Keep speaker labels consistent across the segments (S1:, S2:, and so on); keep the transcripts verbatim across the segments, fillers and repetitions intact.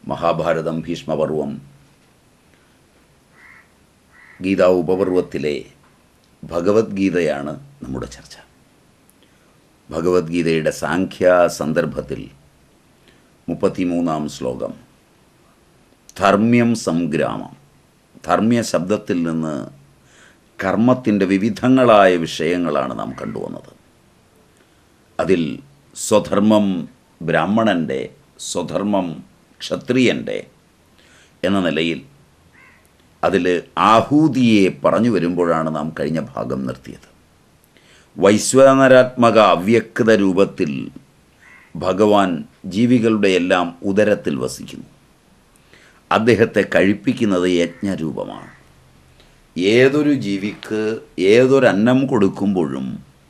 S1: മഹാഭാരതം ഭീഷ്മപർവം ഗീതാ ഉപപർവത്തിലെ ഭഗവത്ഗീതയാണ് നമ്മുടെ ചർച്ച. ഭഗവത്ഗീതയുടെ സാഖ്യ സന്ദർഭത്തിൽ മുപ്പത്തിമൂന്നാം ശ്ലോകം ധർമ്മ്യം സംഗ്രാമം. ധർമ്മ്യ ശബ്ദത്തിൽ നിന്ന് കർമ്മത്തിൻ്റെ വിവിധങ്ങളായ വിഷയങ്ങളാണ് നാം കണ്ടുവന്നത്. അതിൽ സ്വധർമ്മം ബ്രാഹ്മണൻ്റെ, സ്വധർമ്മം ക്ഷത്രിയൻ്റെ എന്ന നിലയിൽ അതിൽ ആഹൂതിയെ പറഞ്ഞു വരുമ്പോഴാണ് നാം കഴിഞ്ഞ ഭാഗം നിർത്തിയത്. വൈശ്വാനരാത്മക അവ്യക്ത രൂപത്തിൽ ഭഗവാൻ ജീവികളുടെ എല്ലാം ഉദരത്തിൽ വസിക്കുന്നു. അദ്ദേഹത്തെ കഴിപ്പിക്കുന്നത് യജ്ഞരൂപമാണ്. ഏതൊരു ജീവിക്ക് ഏതൊരന്നം കൊടുക്കുമ്പോഴും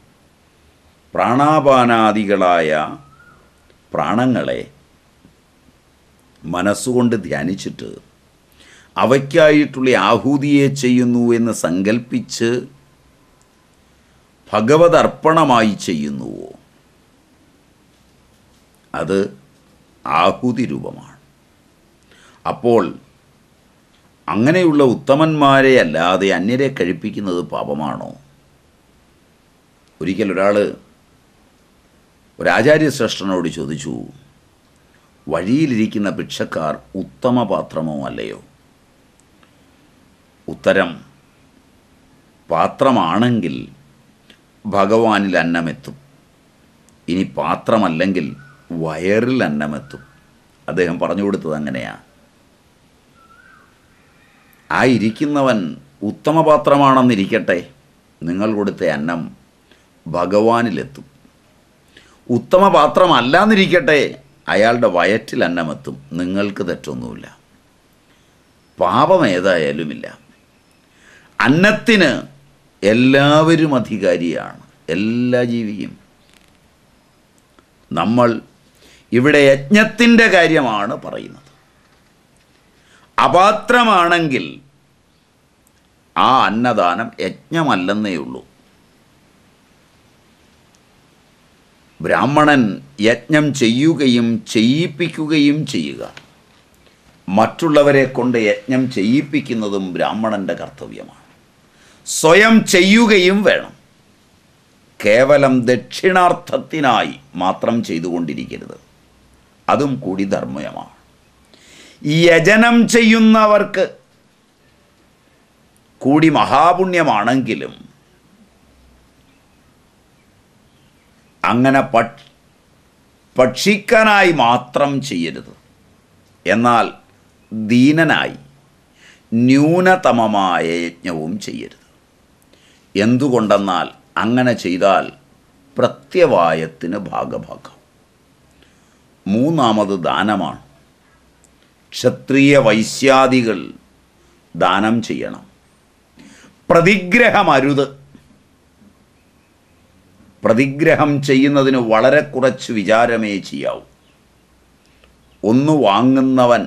S1: പ്രാണാപാനാദികളായ പ്രാണങ്ങളെ മനസ്സുകൊണ്ട് ധ്യാനിച്ചിട്ട് അവയ്ക്കായിട്ടുള്ള ആഹൂതിയെ ചെയ്യുന്നു എന്ന് സങ്കൽപ്പിച്ച് ഭഗവത് അർപ്പണമായി ചെയ്യുന്നുവോ അത് ആഹൂതി രൂപമാണ്. അപ്പോൾ അങ്ങനെയുള്ള ഉത്തമന്മാരെ അല്ലാതെ അന്യരെ കഴിപ്പിക്കുന്നത് പാപമാണോ? ഒരിക്കൽ ഒരാൾ ഒരാചാര്യശ്രേഷ്ഠനോട് ചോദിച്ചു, വഴിയിലിരിക്കുന്ന ഭിക്ഷക്കാർ ഉത്തമ പാത്രമോ അല്ലയോ? ഉത്തരം, പാത്രമാണെങ്കിൽ ഭഗവാനിൽ അന്നമെത്തും, ഇനി പാത്രമല്ലെങ്കിൽ വയറിൽ അന്നമെത്തും. അദ്ദേഹം പറഞ്ഞു കൊടുത്തത് അങ്ങനെയാണ്. ആ ഇരിക്കുന്നവൻ ഉത്തമപാത്രമാണെന്നിരിക്കട്ടെ, നിങ്ങൾ കൊടുത്ത അന്നം ഭഗവാനിലെത്തും. ഉത്തമപാത്രമല്ലാന്നിരിക്കട്ടെ, അയാളുടെ വയറ്റിൽ അന്നമെത്തും. നിങ്ങൾക്ക് തെറ്റൊന്നുമില്ല, പാപം ഏതായാലുമില്ല. അന്നത്തിന് എല്ലാവരും അധികാരിയാണ്, എല്ലാ ജീവിയും. നമ്മൾ ഇവിടെ യജ്ഞത്തിൻ്റെ കാര്യമാണ് പറയുന്നത്. അപാത്രമാണെങ്കിൽ ആ അന്നദാനം യജ്ഞമല്ലെന്നേ ഉള്ളൂ. ബ്രാഹ്മണൻ യജ്ഞം ചെയ്യുകയും ചെയ്യിപ്പിക്കുകയും ചെയ്യുക, മറ്റുള്ളവരെ കൊണ്ട് യജ്ഞം ചെയ്യിപ്പിക്കുന്നതും ബ്രാഹ്മണൻ്റെ കർത്തവ്യമാണ്. സ്വയം ചെയ്യുകയും വേണം. കേവലം ദക്ഷിണാർത്ഥത്തിനായി മാത്രം ചെയ്തുകൊണ്ടിരിക്കരുത്, അതും കൂടി ധർമ്മമാണ്. യജനം ചെയ്യുന്നവർക്ക് കൂടി മഹാപുണ്യമാണെങ്കിലും അങ്ങനെ ഭക്ഷിക്കാനായി മാത്രം ചെയ്യരുത്. എന്നാൽ ദീനനായി ന്യൂനതമമായ യജ്ഞവും ചെയ്യരുത്. എന്തുകൊണ്ടെന്നാൽ അങ്ങനെ ചെയ്താൽ പ്രത്യവായത്തിന് ഭാഗഭാഗം. മൂന്നാമത് ദാനമാണ്. ക്ഷത്രിയ വൈശ്യാദികൾ ദാനം ചെയ്യണം. പ്രതിഗ്രഹമരുത്. പ്രതിഗ്രഹം ചെയ്യുന്നതിന് വളരെ കുറച്ച് വിചാരമേ ചെയ്യാവൂ. ഒന്ന് വാങ്ങുന്നവൻ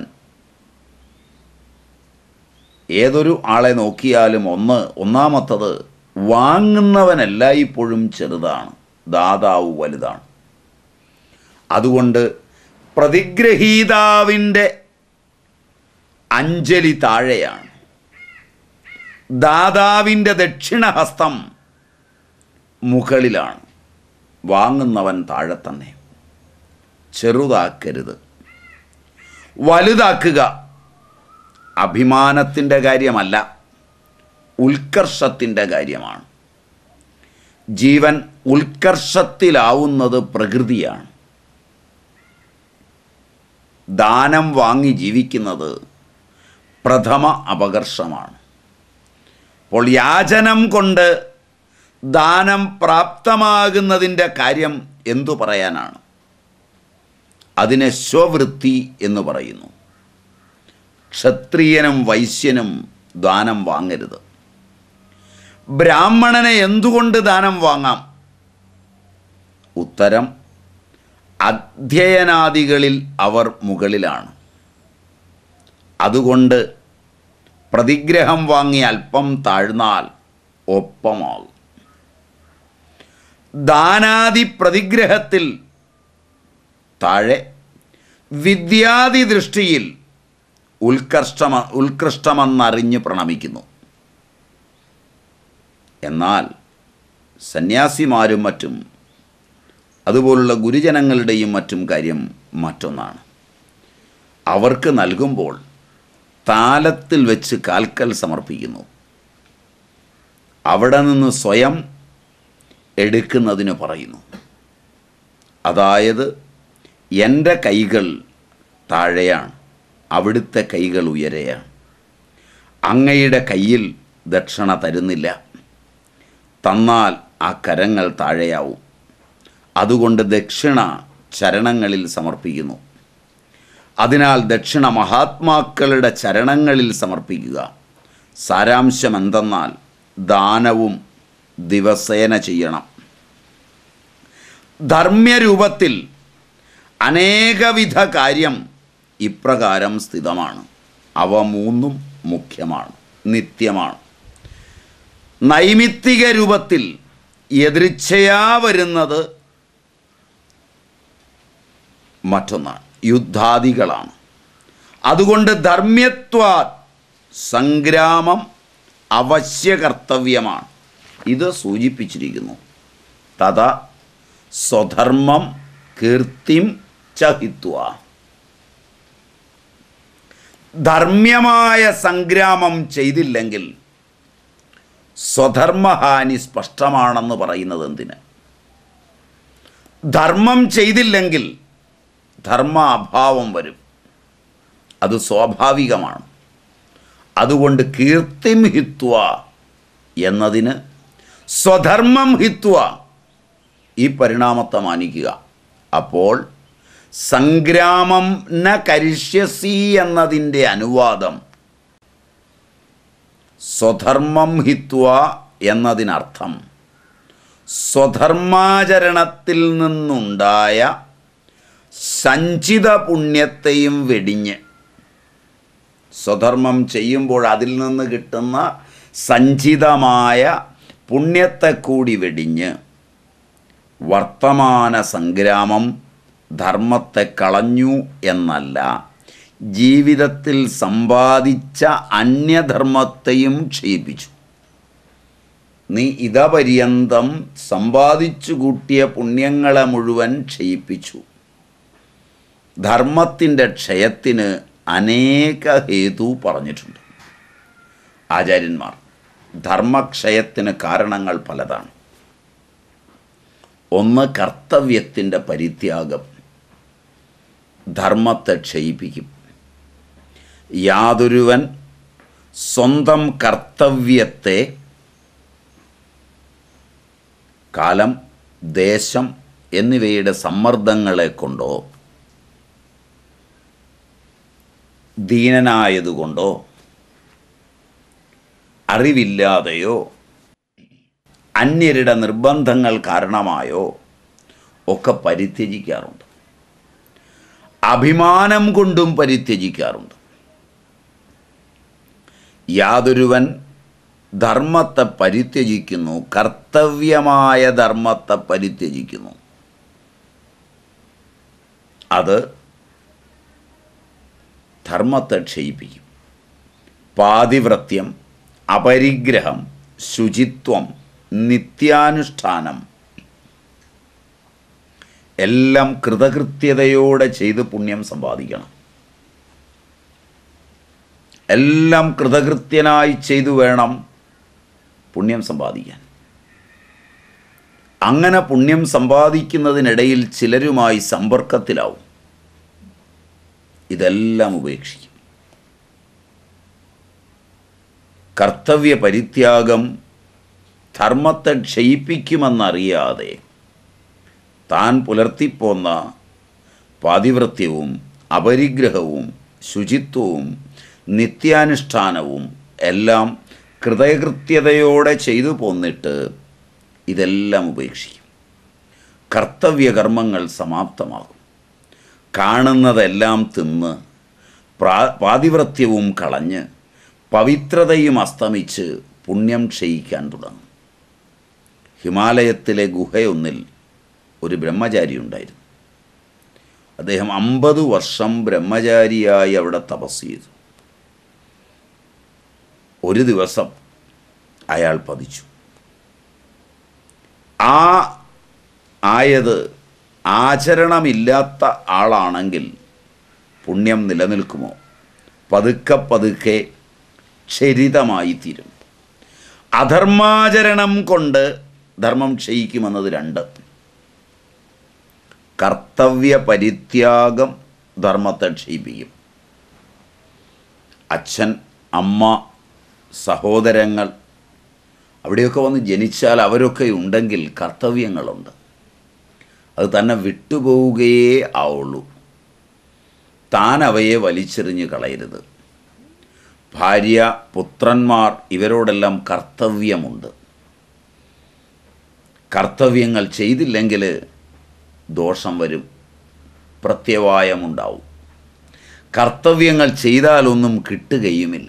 S1: ഏതൊരു ആളെ നോക്കിയാലും ഒന്ന് ഒന്നാമത്തത് വാങ്ങുന്നവൻ എല്ലായ്പ്പോഴും ചെറുതാണ്, ദാതാവ് വലുതാണ്. അതുകൊണ്ട് പ്രതിഗ്രഹീതാവിൻ്റെ അഞ്ജലി താഴെയാണ്, ദാതാവിൻ്റെ ദക്ഷിണഹസ്തം മുകളിലാണ്. വാങ്ങുന്നവൻ താഴെ തന്നെ. ചെറുതാക്കരുത്, വലുതാക്കുക. അഭിമാനത്തിൻ്റെ കാര്യമല്ല, ഉത്കർഷത്തിൻ്റെ കാര്യമാണ്. ജീവൻ ഉത്കർഷത്തിലാവുന്നത് പ്രകൃതിയാണ്. ദാനം വാങ്ങി ജീവിക്കുന്നത് പ്രഥമ അപകർഷമാണ്. അപ്പോൾ യാചനം കൊണ്ട് ദാനം പ്രാപ്തമാകുന്നതിൻ്റെ കാര്യം എന്തു പറയാനാണ്? അതിനെ സ്വവൃത്തി എന്ന് പറയുന്നു. ക്ഷത്രിയനും വൈശ്യനും ദാനം വാങ്ങരുത്. ബ്രാഹ്മണനെ എന്തുകൊണ്ട് ദാനം വാങ്ങാം? ഉത്തരം, അധ്യയനാദികളിൽ അവർ മുകളിലാണ്. അതുകൊണ്ട് പ്രതിഗ്രഹം വാങ്ങി അല്പം താഴ്ന്നാൽ ഒപ്പമാകും. ദാനാദി പ്രതിഗ്രഹത്തിൽ താഴെ വിദ്യാദി ദൃഷ്ടിയിൽ ഉത്കർഷ്ടമ ഉത്കൃഷ്ടമെന്നറിഞ്ഞ് പ്രണമിക്കുന്നു. എന്നാൽ സന്യാസിമാരും മറ്റും അതുപോലുള്ള ഗുരുജനങ്ങളുടെയും മറ്റും കാര്യം മറ്റൊന്നാണ്. അവർക്ക് നൽകുമ്പോൾ താലത്തിൽ വെച്ച് കാൽക്കൽ സമർപ്പിക്കുന്നു. അവിടെ നിന്ന് സ്വയം എടുക്കുന്നതിന് പറയുന്നു. അതായത് എൻ്റെ കൈകൾ താഴെയാണ്, അവിടുത്തെ കൈകൾ ഉയരെയാണ്. അങ്ങയുടെ കയ്യിൽ ദക്ഷിണ തരുന്നില്ല, തന്നാൽ ആ കരങ്ങൾ താഴെയാവും. അതുകൊണ്ട് ദക്ഷിണ ചരണങ്ങളിൽ സമർപ്പിക്കുന്നു. അതിനാൽ ദക്ഷിണ മഹാത്മാക്കളുടെ ചരണങ്ങളിൽ സമർപ്പിക്കുക. സാരാംശം എന്തെന്നാൽ ദാനവും ദിവസേന ചെയ്യണം. ധർമ്മ്യരൂപത്തിൽ അനേകവിധ കാര്യം ഇപ്രകാരം സ്ഥിതമാണ്. അവ മൂന്നും മുഖ്യമാണ്, നിത്യമാണ്. നൈമിത്തിക രൂപത്തിൽ യദൃച്ഛയാ വരുന്നത് മറ്റൊന്നാണ്, യുദ്ധാദികളാണ്. അതുകൊണ്ട് ധർമ്മ്യത്വാ സംഗ്രാമം അവശ്യകർത്തവ്യമാണ്. ഇത് സൂചിപ്പിച്ചിരിക്കുന്നു. തഥാ സ്വധർമ്മം കീർത്തിം ചഹിത്വ. ധർമ്മ്യമായ സംഗ്രാമം ചെയ്തില്ലെങ്കിൽ സ്വധർമ്മഹാനി സ്പഷ്ടമാണെന്ന് പറയുന്നത് എന്തിന്? ധർമ്മം ചെയ്തില്ലെങ്കിൽ ധർമ്മ അഭാവം വരും, അത് സ്വാഭാവികമാണ്. അതുകൊണ്ട് കീർത്തിം ഹിത്വ എന്നതിന് സ്വധർമ്മം ഹിത്വ ഈ പരിണാമത്തെ മാനിക്കുക. അപ്പോൾ സംഗ്രാമം ന കരിഷ്യസി എന്നതിൻ്റെ അനുവാദം സ്വധർമ്മം ഹിത്വ എന്നതിനർത്ഥം സ്വധർമാചരണത്തിൽ നിന്നുണ്ടായ സഞ്ചിത പുണ്യത്തെയും വെടിഞ്ഞ്, സ്വധർമ്മം ചെയ്യുമ്പോൾ അതിൽ നിന്ന് കിട്ടുന്ന സഞ്ചിതമായ പുണ്യത്തെ കൂടി വെടിഞ്ഞ് വർത്തമാന സംഗ്രാമം ധർമ്മത്തെ കളഞ്ഞു എന്നല്ല, ജീവിതത്തിൽ സമ്പാദിച്ച അന്യധർമ്മത്തെയും ക്ഷയിപ്പിച്ചു. നീ ഇതപര്യന്തം സമ്പാദിച്ചു കൂട്ടിയ പുണ്യങ്ങളെ മുഴുവൻ ക്ഷയിപ്പിച്ചു. ധർമ്മത്തിൻ്റെ ക്ഷയത്തിന് അനേക ഹേതു പറഞ്ഞിട്ടുണ്ട് ആചാര്യന്മാർ. ധർമ്മക്ഷയത്തിന് കാരണങ്ങൾ പലതാണ്. ഒന്ന്, കർത്തവ്യത്തിൻ്റെ പരിത്യാഗം ധർമ്മത്തെ ക്ഷയിപ്പിക്കും. യാതൊരുവൻ സ്വന്തം കർത്തവ്യത്തെ കാലം, ദേശം എന്നിവയുടെ സമ്മർദ്ദങ്ങളെ കൊണ്ടോ ദീനനായതുകൊണ്ടോ അറിവില്ലാതെയോ അന്യരുടെ നിർബന്ധങ്ങൾ കാരണമായോ ഒക്കെ പരിത്യജിക്കാറുണ്ട്. അഭിമാനം കൊണ്ടും പരിത്യജിക്കാറുണ്ട്. യാതൊരുവൻ ധർമ്മത്തെ പരിത്യജിക്കുന്നു, കർത്തവ്യമായ ധർമ്മത്തെ പരിത്യജിക്കുന്നു, അത് ധർമ്മത്തെ ക്ഷയിപ്പിക്കും. പാതിവ്രത്യം, അപരിഗ്രഹം, ശുചിത്വം, നിത്യാനുഷ്ഠാനം എല്ലാം കൃതകൃത്യതയോടെ ചെയ്ത് പുണ്യം സമ്പാദിക്കണം. എല്ലാം കൃതകൃത്യനായി ചെയ്തു വേണം പുണ്യം സമ്പാദിക്കാൻ. അങ്ങനെ പുണ്യം സമ്പാദിക്കുന്നതിനിടയിൽ ചിലരുമായി സമ്പർക്കത്തിലാവും. ഇതെല്ലാം ഉപേക്ഷിക്കും. കർത്തവ്യ പരിത്യാഗം ധർമ്മത്തെ ക്ഷയിപ്പിക്കുമെന്നറിയാതെ താൻ പുലർത്തിപ്പോന്ന പാതിവ്രത്യവും അപരിഗ്രഹവും ശുചിത്വവും നിത്യാനുഷ്ഠാനവും എല്ലാം കൃതകൃത്യതയോടെ ചെയ്തു പോന്നിട്ട് ഇതെല്ലാം ഉപേക്ഷിക്കും. കർത്തവ്യകർമ്മങ്ങൾ സമാപ്തമാകും. കാണുന്നതെല്ലാം തിന്ന് പ്രാ പാതിവ്രത്യവും കളഞ്ഞ് പവിത്രതയും അസ്തമിച്ച് പുണ്യം ക്ഷയിക്കാൻ തുടങ്ങും. ഹിമാലയത്തിലെ ഗുഹയൊന്നിൽ ഒരു ബ്രഹ്മചാരി ഉണ്ടായിരുന്നു. അദ്ദേഹം അമ്പത് വർഷം ബ്രഹ്മചാരിയായി അവിടെ തപസ് ചെയ്തു. ഒരു ദിവസം അയാൾ പതിച്ചു. ആ ആയത് ആചരണമില്ലാത്ത ആളാണെങ്കിൽ പുണ്യം നിലനിൽക്കുമോ? പതുക്കെ പതുക്കെ ക്ഷരിതമായി തീരും. അധർമാചരണം കൊണ്ട് ധർമ്മം ക്ഷയിക്കുമെന്നത് രണ്ട്. കർത്തവ്യ പരിത്യാഗം ധർമ്മത്തെ ക്ഷയിപ്പിക്കും. അച്ഛൻ, അമ്മ, സഹോദരങ്ങൾ അവിടെയൊക്കെ വന്ന് ജനിച്ചാൽ അവരൊക്കെ ഉണ്ടെങ്കിൽ കർത്തവ്യങ്ങളുണ്ട്. അത് തന്നെ വിട്ടുപോവുകയേ ആവുള്ളൂ. താൻ അവയെ വലിച്ചെറിഞ്ഞ് കളയരുത്. ഭാര്യ, പുത്രന്മാർ ഇവരോടെല്ലാം കർത്തവ്യമുണ്ട്. കർത്തവ്യങ്ങൾ ചെയ്തില്ലെങ്കിൽ ദോഷം വരും, പ്രത്യവായമുണ്ടാവും. കർത്തവ്യങ്ങൾ ചെയ്താലൊന്നും കിട്ടുകയുമില്ല.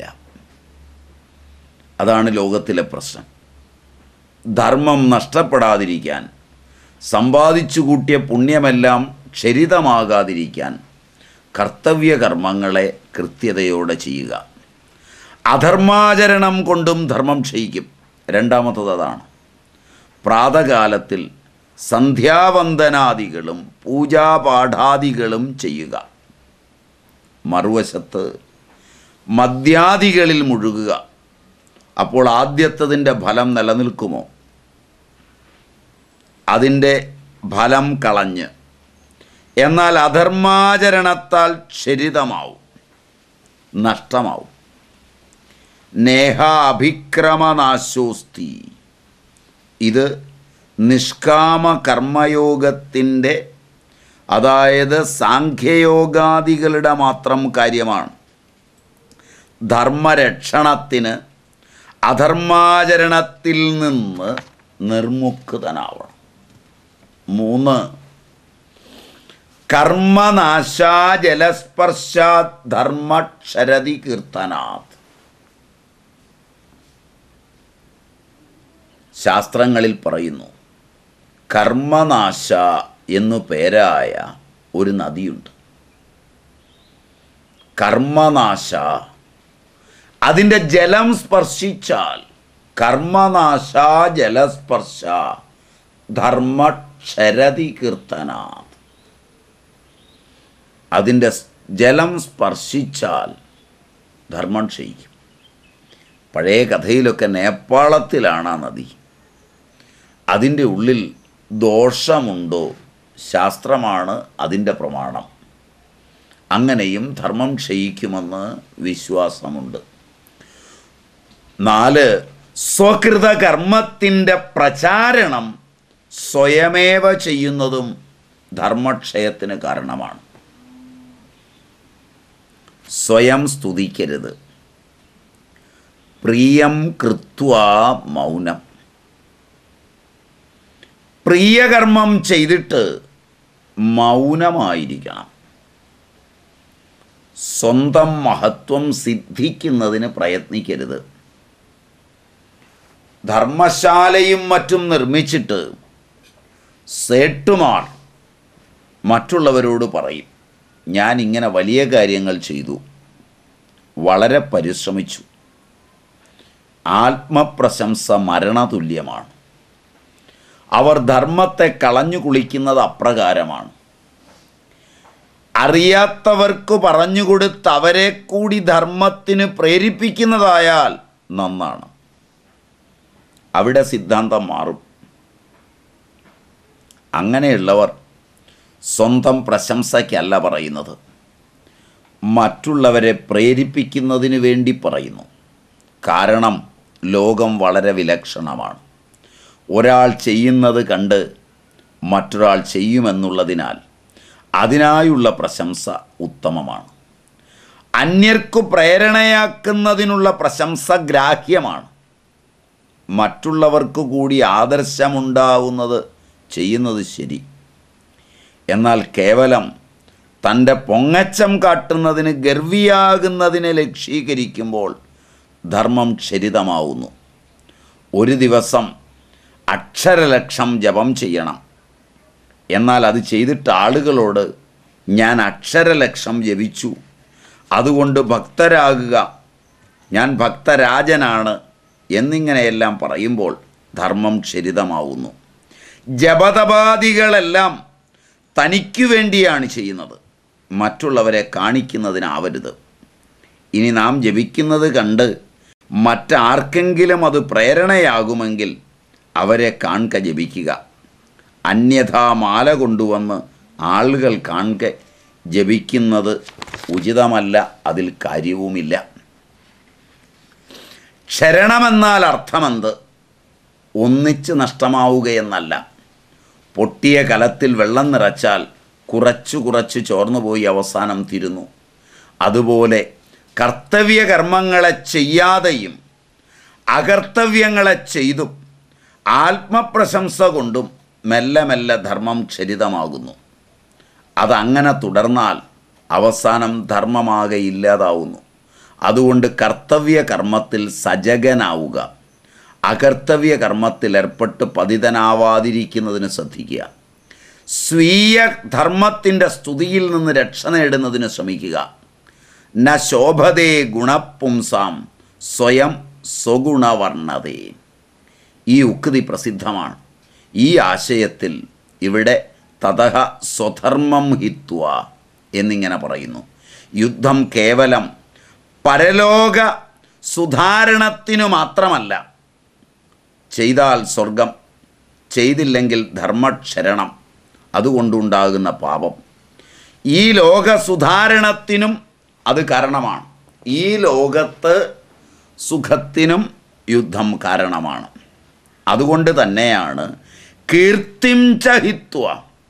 S1: അതാണ് ലോകത്തിലെ പ്രശ്നം. ധർമ്മം നഷ്ടപ്പെടാതിരിക്കാൻ, സമ്പാദിച്ചു കൂട്ടിയ പുണ്യമെല്ലാം ക്ഷരിതമാകാതിരിക്കാൻ കർത്തവ്യകർമ്മങ്ങളെ കൃത്യതയോടെ ചെയ്യുക. അധർമാചരണം കൊണ്ടും ധർമ്മം ക്ഷയിക്കും. രണ്ടാമത്തത് അതാണ്. പ്രാതകാലത്തിൽ സന്ധ്യാവന്ദനാദികളും പൂജാപാഠാദികളും ചെയ്യുക. മറുവശത്ത് മദ്യാദികളിൽ മുഴുകുക. അപ്പോൾ ആദ്യത്തതിൻ്റെ ഫലം നിലനിൽക്കുമോ? അതിൻ്റെ ഫലം കളഞ്ഞ്, എന്നാൽ അധർമാചരണത്താൽ ക്ഷരിതമാവും, നഷ്ടമാവും. നേഹ അഭിക്രമനാശോസ്തി. ഇത് നിഷ്കാമ കർമ്മയോഗത്തിൻ്റെ, അതായത് സാഖ്യയോഗാദികളുടെ മാത്രം കാര്യമാണ്. ധർമ്മരക്ഷണത്തിന് അധർമാചരണത്തിൽ നിന്ന് നിർമുക്തനാവണം. മൂന്ന്, കർമ്മനാശാ ജലസ്പർശാത് ധർമ്മക്ഷരതി കീർത്തനാത്. ശാസ്ത്രങ്ങളിൽ പറയുന്നു, കർമ്മനാശ എന്നു പേരായ ഒരു നദിയുണ്ട്. കർമ്മനാശ, അതിൻ്റെ ജലം സ്പർശിച്ചാൽ കർമ്മനാശ ജലസ്പർശ ധർമ്മക്ഷരതി കീർത്തനാത്. അതിൻ്റെ ജലം സ്പർശിച്ചാൽ ധർമ്മം ക്ഷയിക്കും. പഴയ കഥയിലൊക്കെ നേപ്പാളത്തിലാണ് ആ നദി. അതിൻ്റെ ഉള്ളിൽ ദോഷമുണ്ടോ? ശാസ്ത്രമാണ് അതിൻ്റെ പ്രമാണം. അങ്ങനെയും ധർമ്മം ക്ഷയിക്കുമെന്ന് വിശ്വാസമുണ്ട്. നാല്, സ്വകൃത കർമ്മത്തിൻ്റെ പ്രചാരണം സ്വയമേവ ചെയ്യുന്നതും ധർമ്മക്ഷയത്തിന് കാരണമാണ്. സ്വയം സ്തുതിക്കരുത്. പ്രിയം കൃത്വാ മൗനം. പ്രിയകർമ്മം ചെയ്തിട്ട് മൗനമായിരിക്കണം. സ്വന്തം മഹത്വം സിദ്ധിക്കുന്നതിന് പ്രയത്നിക്കരുത്. ധർമ്മശാലയും മറ്റും നിർമ്മിച്ചിട്ട് സേട്ടുമാർ മറ്റുള്ളവരോട് പറയും, ഞാൻ ഇങ്ങനെ വലിയ കാര്യങ്ങൾ ചെയ്തു, വളരെ പരിശ്രമിച്ചു. ആത്മപ്രശംസ മരണതുല്യമാണ്. അവർ ധർമ്മത്തെ കളഞ്ഞു കുളിക്കുന്നത് അപ്രകാരമാണ്. അറിയാത്തവർക്ക് പറഞ്ഞുകൊടുത്ത് അവരെ കൂടി ധർമ്മത്തിന് പ്രേരിപ്പിക്കുന്നതായാൽ നന്നാണ്. അവിടെ സിദ്ധാന്തം മാറും. അങ്ങനെയുള്ളവർ സ്വന്തം പ്രശംസയ്ക്കല്ല പറയുന്നത്, മറ്റുള്ളവരെ പ്രേരിപ്പിക്കുന്നതിന് വേണ്ടി പറയുന്നു. കാരണം ലോകം വളരെ വിലക്ഷണമാണ്. ഒരാൾ ചെയ്യുന്നത് കണ്ട് മറ്റൊരാൾ ചെയ്യുമെന്നുള്ളതിനാൽ അതിനായുള്ള പ്രശംസ ഉത്തമമാണ്. അന്യർക്കു പ്രേരണയാക്കുന്നതിനുള്ള പ്രശംസ ഗ്രാഹ്യമാണ്. മറ്റുള്ളവർക്ക് കൂടി ആദർശമുണ്ടാവുന്നത് ചെയ്യുന്നത് ശരി. എന്നാൽ കേവലം തൻ്റെ പൊങ്ങച്ചം കാട്ടുന്നതിന് ഗർവിയാകുന്നതിനെ ലക്ഷീകരിക്കുമ്പോൾ ധർമ്മം ക്ഷരിതമാവുന്നു. ഒരു ദിവസം അക്ഷരലക്ഷം ജപം ചെയ്യണം. എന്നാൽ അത് ചെയ്തിട്ട് ആളുകളോട് ഞാൻ അക്ഷരലക്ഷം ജപിച്ചു, അതുകൊണ്ട് ഭക്തരാകുക, ഞാൻ ഭക്തരാജനാണ് എന്നിങ്ങനെയെല്ലാം പറയുമ്പോൾ ധർമ്മം ക്ഷരിതമാവുന്നു. ജപതപാദികളെല്ലാം തനിക്കു വേണ്ടിയാണ് ചെയ്യുന്നത്, മറ്റുള്ളവരെ കാണിക്കുന്നതിനാവരുത്. ഇനി നാം ജപിക്കുന്നത് കണ്ട് മറ്റാർക്കെങ്കിലും അത് പ്രേരണയാകുമെങ്കിൽ അവരെ കാൺക ജപിക്കുക. അന്യഥാ മാല കൊണ്ടുവന്ന് ആളുകൾ കാൺക ജപിക്കുന്നത് ഉചിതമല്ല, അതിൽ കാര്യവുമില്ല. ക്ഷരണമെന്നാൽ അർത്ഥമെന്ത്? ഒന്നിച്ച് നഷ്ടമാവുകയെന്നല്ല. പൊട്ടിയ കലത്തിൽ വെള്ളം നിറച്ചാൽ കുറച്ചു കുറച്ച് ചോർന്നു പോയി അവസാനം തീരുന്നു. അതുപോലെ കർത്തവ്യകർമ്മങ്ങളെ ചെയ്യാതെയും അകർത്തവ്യങ്ങളെ ചെയ്തും ആത്മപ്രശംസ കൊണ്ടും മെല്ലെ മെല്ലെ ധർമ്മം ക്ഷരിതമാകുന്നു. അതങ്ങനെ തുടർന്നാൽ അവസാനം ധർമ്മമാകെ ഇല്ലാതാവുന്നു. അതുകൊണ്ട് കർത്തവ്യ കർമ്മത്തിൽ സജഗനാവുക, അകർത്തവ്യ കർമ്മത്തിൽ ഏർപ്പെട്ട് പതിതനാവാതിരിക്കുന്നതിന് ശ്രദ്ധിക്കുക. സ്വീയ ധർമ്മത്തിൻ്റെ സ്തുതിയിൽ നിന്ന് രക്ഷ നേടുന്നതിന് ശ്രമിക്കുക. ന ശോഭതേ ഗുണപുംസാം സ്വയം സ്വഗുണവർണ്ണതേ. ഈ ഉക്തി പ്രസിദ്ധമാണ്. ഈ ആശയത്തിൽ ഇവിടെ തതഹ സ്വധർമ്മം ഹിത്വ എന്നിങ്ങനെ പറയുന്നു. യുദ്ധം കേവലം പരലോക സുധാരണത്തിനു മാത്രമല്ല. ചെയ്താൽ സ്വർഗം, ചെയ്തില്ലെങ്കിൽ ധർമ്മക്ഷരണം, അതുകൊണ്ടുണ്ടാകുന്ന പാപം. ഈ ലോക സുധാരണത്തിനും അത് കാരണമാണ്. ഈ ലോകത്ത് സുഖത്തിനും യുദ്ധം കാരണമാണ്. അതുകൊണ്ട് തന്നെയാണ് കീർത്തിം ചഹിത്വ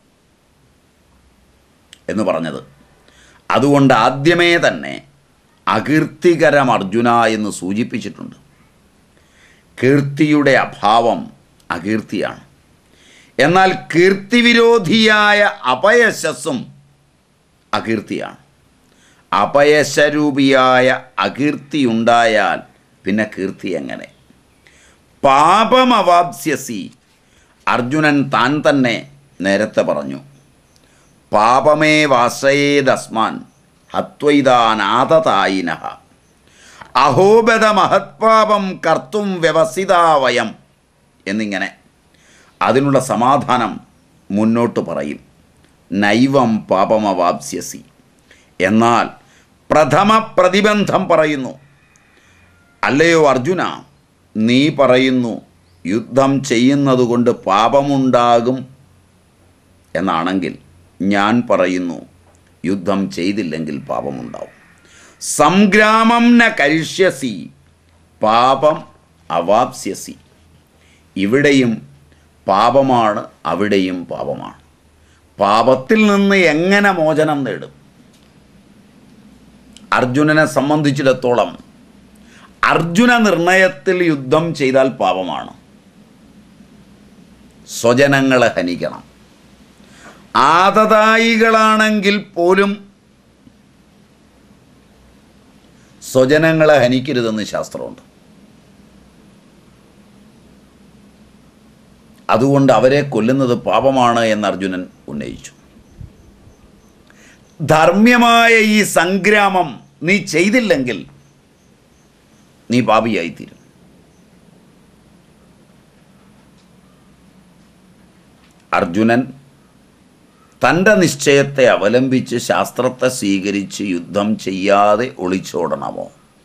S1: എന്ന് പറഞ്ഞത്. അതുകൊണ്ട് ആദ്യമേ തന്നെ അകീർത്തികരം അർജുന എന്ന് സൂചിപ്പിച്ചിട്ടുണ്ട്. കീർത്തിയുടെ അഭാവം അകീർത്തിയാണ്. എന്നാൽ കീർത്തിവിരോധിയായ അപയശസ്സും അകീർത്തിയാണ്. അപയശരൂപിയായ അകീർത്തിയുണ്ടായാൽ പിന്നെ കീർത്തി എങ്ങനെ? പാപമവാപ്സ്യസി. അർജുനൻ താൻ തന്നെ നേരത്തെ പറഞ്ഞു. പാപമേ വാസയേദസ്മാൻ ഹത്വൈതാനാഥതായിനഃ അഹോബദ മഹത്പാപം കർത്തും വ്യവസിതാ വയം എന്നിങ്ങനെ. അതിനുള്ള സമാധാനം മുന്നോട്ട് പറയും. നൈവം പാപമവാപ്സ്യസി. എന്നാൽ പ്രഥമ പ്രതിബന്ധം പറയുന്നു. അല്ലയോ അർജുന, നീ പറയുന്നു യുദ്ധം ചെയ്യുന്നതുകൊണ്ട് പാപമുണ്ടാകും എന്നാണെങ്കിൽ ഞാൻ പറയുന്നു യുദ്ധം ചെയ്തില്ലെങ്കിൽ പാപമുണ്ടാവും. സംഗ്രാമം ന കരിഷ്യസി പാപം അവാപ്സ്യസി. ഇവിടെയും പാപമാണ്, അവിടെയും പാപമാണ്. പാപത്തിൽ നിന്ന് എങ്ങനെ മോചനം നേടും? അർജുനനെ സംബന്ധിച്ചിടത്തോളം അർജുന നിർണയത്തിൽ യുദ്ധം ചെയ്താൽ പാപമാണ്. സ്വജനങ്ങളെ ഹനിക്കണം. ആതതായികളാണെങ്കിൽ പോലും സ്വജനങ്ങളെ ഹനിക്കരുതെന്ന് ശാസ്ത്രമുണ്ട്. അതുകൊണ്ട് അവരെ കൊല്ലുന്നത് പാപമാണ് എന്ന് അർജുനൻ ഉന്നയിച്ചു. ധർമ്മ്യമായ ഈ സംഗ്രാമം നീ ചെയ്തില്ലെങ്കിൽ നീ പാപിയായിത്തീരും. അർജുനൻ തൻ്റെ നിശ്ചയത്തെ അവലംബിച്ച് ശാസ്ത്രത്തെ സ്വീകരിച്ച് യുദ്ധം ചെയ്യാതെ ഒളിച്ചോടണമോ?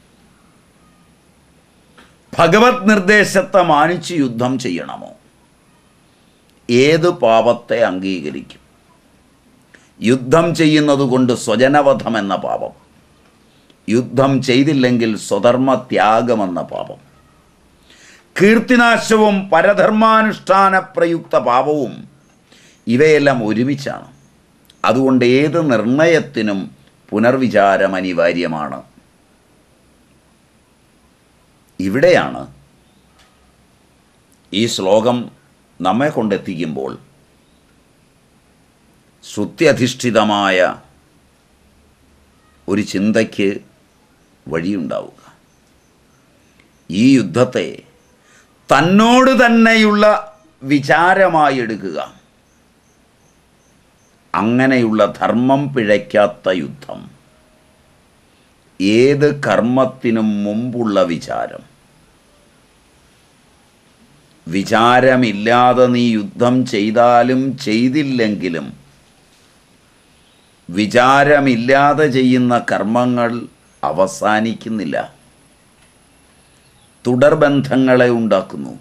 S1: ഭഗവത് നിർദ്ദേശത്തെ മാനിച്ച് യുദ്ധം ചെയ്യണമോ? ഏത് പാപത്തെ അംഗീകരിക്കും? യുദ്ധം ചെയ്യുന്നതുകൊണ്ട് സ്വജനവധം എന്ന പാപം, യുദ്ധം ചെയ്തില്ലെങ്കിൽ സ്വധർമ്മത്യാഗമെന്ന പാപം, കീർത്തിനാശവും പരധർമാനുഷ്ഠാന പ്രയുക്ത പാപവും ഇവയെല്ലാം ഒരുമിച്ചാണ്. അതുകൊണ്ട് ഏത് നിർണയത്തിനും പുനർവിചാരം അനിവാര്യമാണ്. ഇവിടെയാണ് ഈ ശ്ലോകം നമ്മെ കൊണ്ടെത്തിക്കുമ്പോൾ ശ്രുത്യധിഷ്ഠിതമായ ഒരു ചിന്തയ്ക്ക് വഴിയുണ്ടാവുക. ഈ യുദ്ധത്തെ തന്നോട് തന്നെയുള്ള വിചാരമായി എടുക്കുക. അങ്ങനെയുള്ള ധർമ്മം പിഴയ്ക്കാത്ത യുദ്ധം. ഏത് കർമ്മത്തിനും മുമ്പുള്ള വിചാരം. വിചാരമില്ലാതെ നീ യുദ്ധം ചെയ്താലും ചെയ്തില്ലെങ്കിലും വിചാരമില്ലാതെ ചെയ്യുന്ന കർമ്മങ്ങൾ അവസാനിക്കുന്നില്ല, തുടർബന്ധങ്ങളെ ഉണ്ടാക്കുന്നു.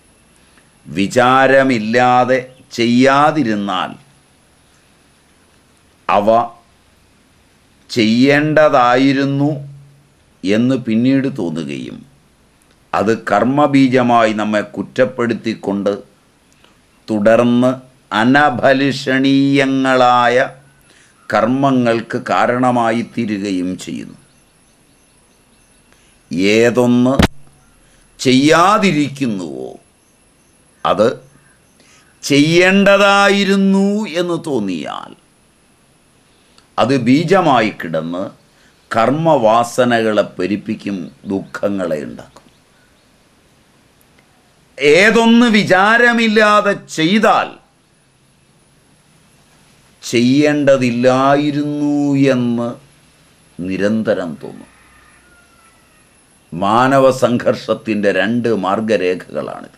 S1: വിചാരമില്ലാതെ ചെയ്യാതിരുന്നാൽ അവ ചെയ്യേണ്ടതായിരുന്നു എന്ന് പിന്നീട് തോന്നുകയും അത് കർമ്മബീജമായി നമ്മെ കുറ്റപ്പെടുത്തിക്കൊണ്ട് തുടർന്ന് അനഭലിഷണീയങ്ങളായ കർമ്മങ്ങൾക്ക് കാരണമായി തീരുകയും ചെയ്യുന്നു. ഏതൊന്ന് ചെയ്യാതിരിക്കുന്നുവോ അത് ചെയ്യേണ്ടതായിരുന്നു എന്ന് തോന്നിയാൽ അത് ബീജമായി കിടന്ന് കർമ്മവാസനകളെ പെരുപ്പിക്കും, ദുഃഖങ്ങളെ ഉണ്ടാക്കും. ഏതൊന്ന് വിചാരമില്ലാതെ ചെയ്താൽ ചെയ്യേണ്ടതില്ലായിരുന്നു എന്ന് നിരന്തരം തോന്നും. മാനവ സംഘർഷത്തിൻ്റെ രണ്ട് മാർഗരേഖകളാണിത്.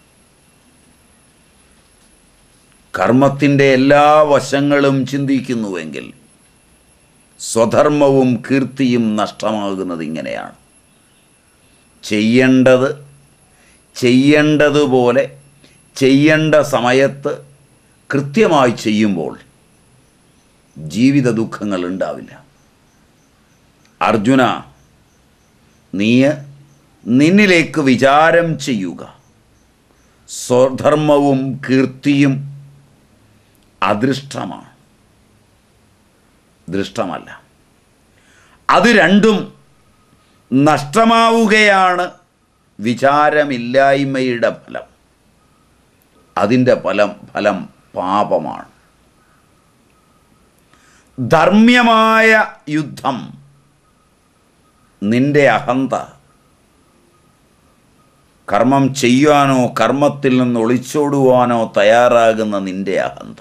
S1: കർമ്മത്തിൻ്റെ എല്ലാ വശങ്ങളും ചിന്തിക്കുന്നുവെങ്കിൽ സ്വധർമ്മവും കീർത്തിയും നഷ്ടമാകുന്നത് ഇങ്ങനെയാണ്. ചെയ്യേണ്ടത് ചെയ്യേണ്ടതുപോലെ ചെയ്യേണ്ട സമയത്ത് കൃത്യമായി ചെയ്യുമ്പോൾ ജീവിത ദുഃഖങ്ങൾ ഉണ്ടാവില്ല. അർജുന, നീ നിന്നിലേക്ക് വിചാരം ചെയ്യുക. സ്വധർമ്മവും കീർത്തിയും അദൃഷ്ടമാണ്, ദൃഷ്ടമല്ല. അത് രണ്ടും നഷ്ടമാവുകയാണ് വിചാരമില്ലായ്മയുടെ ഫലം. അതിൻ്റെ ഫലം ഫലം പാപമാണ്. ധർമ്മ്യമായ യുദ്ധം നിന്റെ അഹന്ത. കർമ്മം ചെയ്യാനോ കർമ്മത്തിൽ നിന്ന് ഒളിച്ചോടുവാനോ തയ്യാറാകുന്ന നിന്റെ അഹന്ത.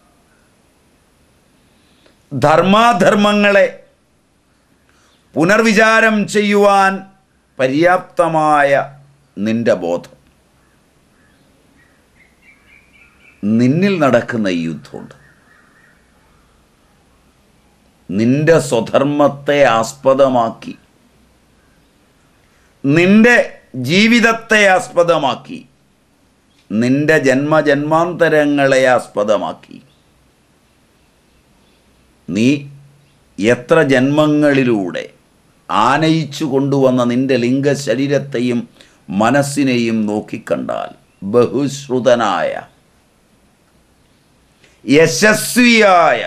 S1: ധർമാധർമ്മങ്ങളെ പുനർവിചാരം ചെയ്യുവാൻ പര്യാപ്തമായ നിന്റെ ബോധം. നിന്നിൽ നടക്കുന്ന ഈ യുദ്ധമുണ്ട്. നിന്റെ സ്വധർമ്മത്തെ ആസ്പദമാക്കി, നിന്റെ ജീവിതത്തെ ആസ്പദമാക്കി, നിന്റെ ജന്മജന്മാന്തരങ്ങളെ ആസ്പദമാക്കി നീ എത്ര ജന്മങ്ങളിലൂടെ ആനയിച്ചു കൊണ്ടുവന്ന നിന്റെ ലിംഗശരീരത്തെയും മനസ്സിനെയും നോക്കിക്കണ്ടാൽ ബഹുശ്രുതനായ യശസ്വിയായ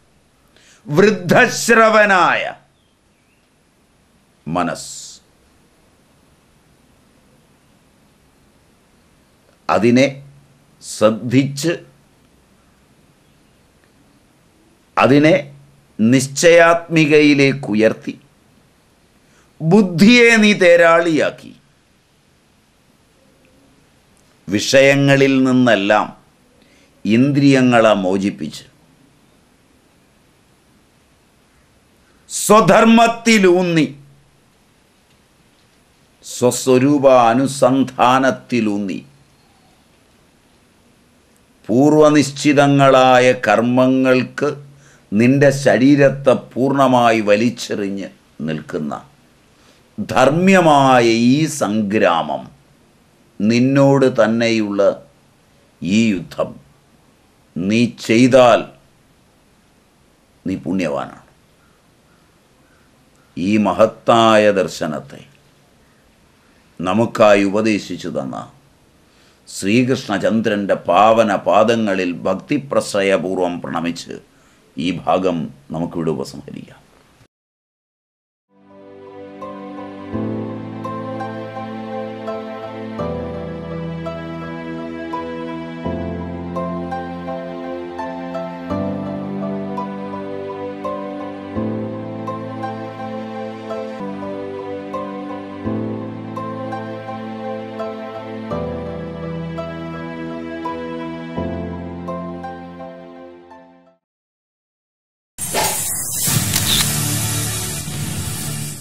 S1: വൃദ്ധശ്രവനായ മനസ്സ്. അതിനെ ശ്രദ്ധിച്ച് അതിനെ നിശ്ചയാത്മികയിലേക്ക് ഉയർത്തി ബുദ്ധിയെ നീ തേരാളിയാക്കി വിഷയങ്ങളിൽ നിന്നെല്ലാം ഇന്ദ്രിയങ്ങളെ മോചിപ്പിച്ച് സ്വധർമ്മത്തിലൂന്നി സ്വസ്വരൂപ അനുസന്ധാനത്തിലൂന്നി പൂർവനിശ്ചിതങ്ങളായ കർമ്മങ്ങൾക്ക് നിന്റെ ശരീരത്തെ പൂർണ്ണമായി വലിച്ചെറിഞ്ഞ് നിൽക്കുന്ന ധർമ്മ്യമായ ഈ സംഗ്രാമം, നിന്നോട് തന്നെയുള്ള ഈ യുദ്ധം നീ ചെയ്താൽ നീ പുണ്യവാനാണ്. ഈ മഹത്തായ ദർശനത്തെ നമുക്കായി ഉപദേശിച്ചു തന്ന ശ്രീകൃഷ്ണചന്ദ്രൻ്റെ പാവന പാദങ്ങളിൽ ഭക്തിപ്രശ്രയപൂർവം പ്രണമിച്ച് ഈ ഭാഗം നമുക്കിവിടെ ഉപസംഹരിക്കാം.